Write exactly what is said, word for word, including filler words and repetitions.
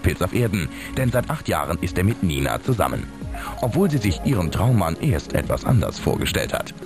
Pilz auf Erden, denn seit acht Jahren ist er mit Nina zusammen. Obwohl sie sich ihren Traummann erst etwas anders vorgestellt hat.